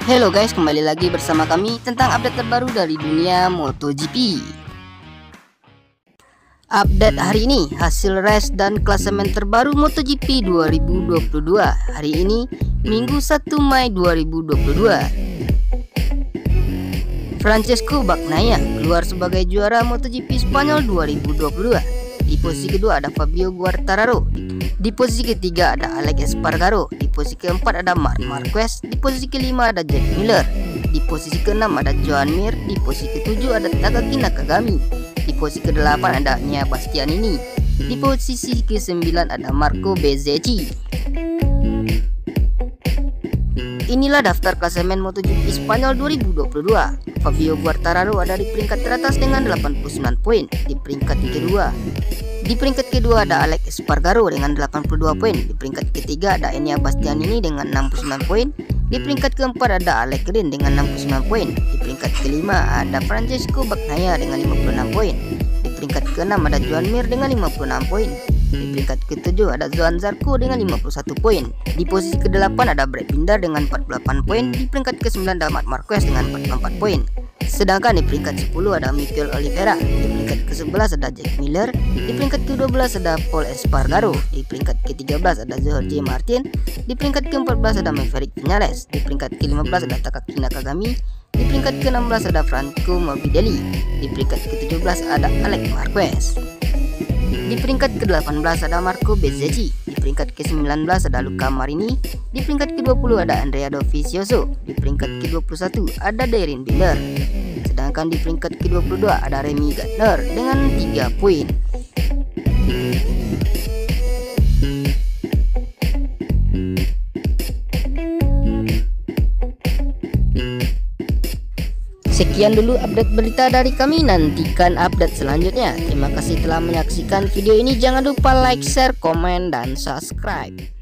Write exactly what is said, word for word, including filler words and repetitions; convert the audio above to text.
Halo guys, kembali lagi bersama kami tentang update terbaru dari dunia MotoGP. Update hari ini, hasil race dan klasemen terbaru MotoGP dua ribu dua puluh dua. Hari ini, Minggu satu Mei dua ribu dua puluh dua. Francesco Bagnaia keluar sebagai juara MotoGP Spanyol dua ribu dua puluh dua. Di posisi kedua ada Fabio Quartararo. Di posisi ketiga ada Alex Espargaro. Di posisi keempat ada Marc Marquez. Di posisi kelima ada Jack Miller. Di posisi keenam ada Joan Mir. Di posisi ketujuh ada Takaki Nakagami. Di posisi kedelapan ada Nia Bastianini. Di posisi kesembilan ada Marco Bezzecchi. Inilah daftar klasemen MotoGP Spanyol dua ribu dua puluh dua. Fabio Quartararo ada di peringkat teratas dengan delapan puluh sembilan poin. Di peringkat kedua Di peringkat kedua ada Alex Espargaro dengan delapan puluh dua poin. Di peringkat ketiga ada Enia Bastianini dengan enam puluh sembilan poin. Di peringkat keempat ada Alex Rins dengan enam puluh sembilan poin. Di peringkat kelima ada Francesco Bagnaia dengan lima puluh enam poin. Di peringkat keenam ada Joan Mir dengan lima puluh enam poin. Di peringkat ketujuh ada Johan Zarco dengan lima puluh satu poin. Di posisi kedelapan ada Brad Binder dengan empat puluh delapan poin. Di peringkat kesembilan ada Marc Marquez dengan empat puluh empat poin. Sedangkan di peringkat sepuluh ada Mikel Oliveira. Di peringkat kesebelas ada Jack Miller. Di peringkat kedua belas ada Paul Espargaro. Di peringkat ketiga belas ada Jorge Martin. Di peringkat keempat belas ada Maverick Viñales. Di peringkat kelima belas ada Takaki Nakagami. Di peringkat keenam belas ada Franco Morbidelli. Di peringkat ketujuh belas ada Alex Marquez. Di peringkat ke-delapan belas ada Marco Bezzecchi. Di peringkat ke-sembilan belas ada Luca Marini. Di peringkat ke-dua puluh ada Andrea Dovizioso. Di peringkat ke-dua puluh satu ada Darren Binder. Sedangkan di peringkat ke-dua puluh dua ada Remy Gardner dengan tiga poin. Sekian dulu update berita dari kami, nantikan update selanjutnya. Terima kasih telah menyaksikan video ini, jangan lupa like, share, komen, dan subscribe.